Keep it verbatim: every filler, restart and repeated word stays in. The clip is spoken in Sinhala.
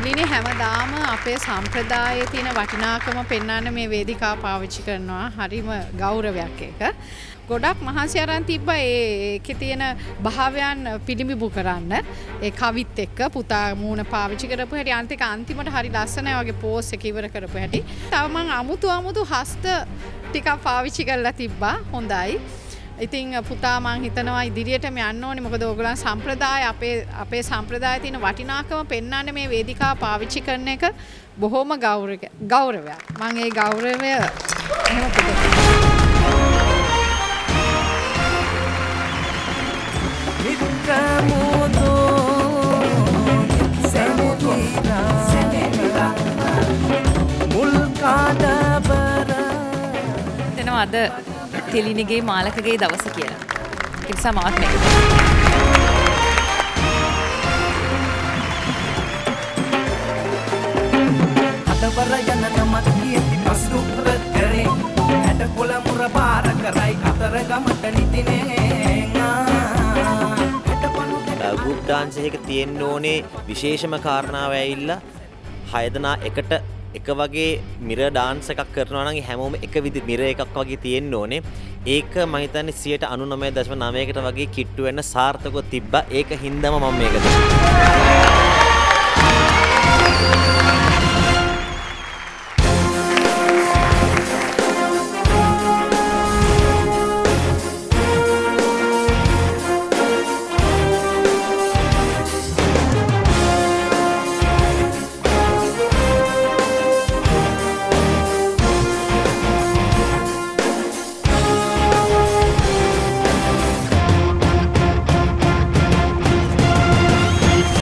තිලිනේ හැමදාම අපේ සම්ප්‍රදායේ තියෙන වටිනාකම පෙන්වන්න මේ වේදිකාව පාවිච්චි කරනවා. හරිම ගෞරවයක් ඒක. ගොඩක් මහන්සි අරන් තිබ්බා ඒකේ තියෙන භාවයන් පිළිඹු කරන්න. ඒ කවිත් එක්ක පුතා මූණ පාවිච්චි කරපු හැටි අන්තික අන්තිමට හරි ලස්සනයි වගේ පෝස් එක ඉවර කරපු හැටි. තව මං අමුතු අමුතු හස්ත ටිකක් පාවිච්චි කරලා තිබ්බා. හොඳයි. ඉතින් පුතා මං හිතනවා ඉදිරියටම යන්න ඕනේ. මොකද ඕගොල්ලන් සම්ප්‍රදාය අපේ අපේ සම්ප්‍රදායේ තියෙන වටිනාකම පෙන්වන්න මේ වේදිකාව පාවිච්චි කරන එක බොහොම ගෞරවයක්. ගෞරවයක්. මං ඒ ගෞරවය එහෙම පුතේ අද තෙලිනිගේ මාලකගේ දවස කියලා. ඒ නිසා මාත් මේක. අතවර යන නමත් කීති පසු කරේ. ඇට කොළ මුර පාර කරයි අතර ගමට නිතිනේ. ගෲප් ඩාන්ස් එකක තියෙන්න ඕනේ විශේෂම කාරණාව ඇවිල්ලා හය දෙනා එකට එක වගේ මිරර් ඩාන්ස් එකක් කරනවා නම් හැමෝම එක විදි මිරර් එකක් වගේ තියෙන්න ඕනේ. ඒක මම හිතන්නේ සියයට අනූනවය දශම නවයකට වගේ කිට්ටු වෙන්න සාර්ථකව තිබ්බා. ඒක හින්දාම මම මේක